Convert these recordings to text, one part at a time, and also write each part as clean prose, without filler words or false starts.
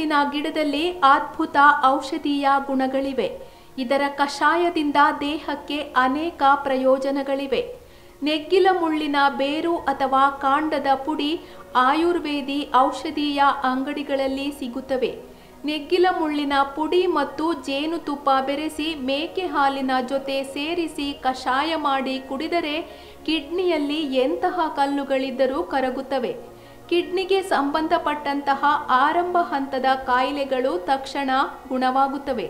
ಮುಳ್ಳಿನ ಗಿಡದಲ್ಲಿ ಅದ್ಭುತ ಔಷಧೀಯ ಗುಣಗಳಿವೆ. ಇದರ ಕಷಾಯದಿಂದ ದೇಹಕ್ಕೆ ಅನೇಕ ಪ್ರಯೋಜನಗಳಿವೆ. ನೆಗ್ಗಿಲ ಮುಳ್ಳಿನ ಬೇರು ಅಥವಾ ಕಾಂಡದ ಪುಡಿ ಆಯುರ್ವೇದಿ ಔಷಧೀಯ ಅಂಗಡಿಗಳಲ್ಲಿ ಸಿಗುತ್ತವೆ. ನೆಗ್ಗಿಲ ಮುಳ್ಳಿನ ಪುಡಿ ಮತ್ತು ಜೇನುತುಪ್ಪ ಬೆರೆಸಿ ಮೇಕೆ ಹಾಲಿನ ಜೊತೆ ಸೇರಿಸಿ ಕಷಾಯ ಮಾಡಿ ಕುಡಿದರೆ ಕಿಡ್ನಿಯಲ್ಲಿ ಎಂತಹ ಕಲ್ಲುಗಳಿದ್ದರೂ ಕರಗುತ್ತವೆ. ಕಿಡ್ನಿಗೆ ಸಂಬಂಧಪಟ್ಟಂತಹ ಆರಂಭ ಹಂತದ ಕಾಯಿಲೆಗಳು ತಕ್ಷಣ ಗುಣವಾಗುತ್ತವೆ.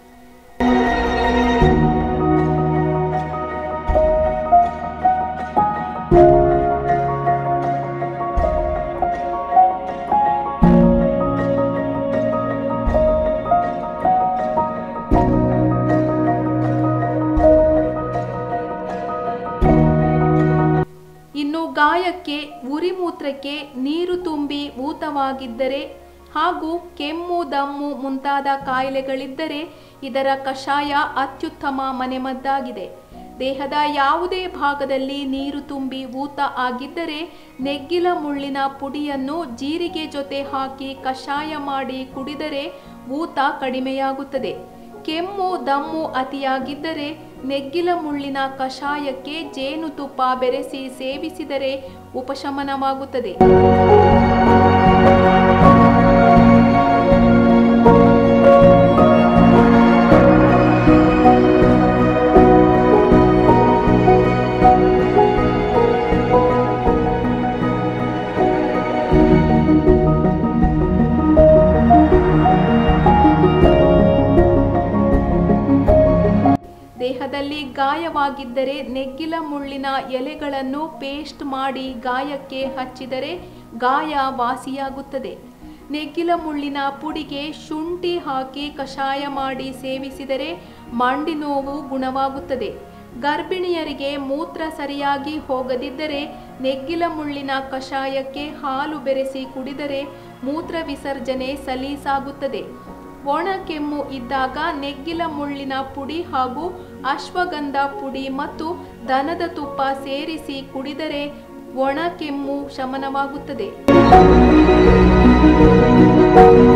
ಇನ್ನು ಗಾಯಕ್ಕೆ, ಉರಿಮೂತ್ರಕ್ಕೆ ನೀರು ತುಂಬಿ ಊತವಾಗಿದ್ದರೆ ಹಾಗೂ ಕೆಮ್ಮು, ದಮ್ಮು ಮುಂತಾದ ಕಾಯಿಲೆಗಳಿದ್ದರೆ ಇದರ ಕಷಾಯ ಅತ್ಯುತ್ತಮ ಮನೆಮದ್ದಾಗಿದೆ. ದೇಹದ ಯಾವುದೇ ಭಾಗದಲ್ಲಿ ನೀರು ತುಂಬಿ ಊತ ಆಗಿದ್ದರೆ ನೆಗ್ಗಿಲ ಮುಳ್ಳಿನ ಪುಡಿಯನ್ನು ಜೀರಿಗೆ ಜೊತೆ ಹಾಕಿ ಕಷಾಯ ಮಾಡಿ ಕುಡಿದರೆ ಊತ ಕಡಿಮೆಯಾಗುತ್ತದೆ. ಕೆಮ್ಮು, ದಮ್ಮು ಅತಿಯಾಗಿದ್ದರೆ ನೆಗ್ಗಿಲ ಮುಳ್ಳಿನ ಕಷಾಯಕ್ಕೆ ಜೇನುತುಪ್ಪ ಬೆರೆಸಿ ಸೇವಿಸಿದರೆ ಉಪಶಮನವಾಗುತ್ತದೆ. ದೇಹದಲ್ಲಿ ಗಾಯವಾಗಿದ್ದರೆ ನೆಗ್ಗಿಲ ಮುಳ್ಳಿನ ಎಲೆಗಳನ್ನು ಪೇಸ್ಟ್ ಮಾಡಿ ಗಾಯಕ್ಕೆ ಹಚ್ಚಿದರೆ ಗಾಯ ವಾಸಿಯಾಗುತ್ತದೆ. ನೆಗ್ಗಿಲ ಮುಳ್ಳಿನ ಪುಡಿಗೆ ಶುಂಠಿ ಹಾಕಿ ಕಷಾಯ ಮಾಡಿ ಸೇವಿಸಿದರೆ ಮಂಡಿ ನೋವು ಗುಣವಾಗುತ್ತದೆ. ಗರ್ಭಿಣಿಯರಿಗೆ ಮೂತ್ರ ಸರಿಯಾಗಿ ಹೋಗದಿದ್ದರೆ ನೆಗ್ಗಿಲ ಮುಳ್ಳಿನ ಕಷಾಯಕ್ಕೆ ಹಾಲು ಬೆರೆಸಿ ಕುಡಿದರೆ ಮೂತ್ರ ವಿಸರ್ಜನೆ ಸಲೀಸಾಗುತ್ತದೆ. ಒಣ ಕೆಮ್ಮು ಇದ್ದಾಗ ನೆಗ್ಗಿಲ ಮುಳ್ಳಿನ ಪುಡಿ ಹಾಗೂ ಅಶ್ವಗಂಧ ಪುಡಿ ಮತ್ತು ದನದ ತುಪ್ಪ ಸೇರಿಸಿ ಕುಡಿದರೆ ಒಣ ಕೆಮ್ಮು ಶಮನವಾಗುತ್ತದೆ.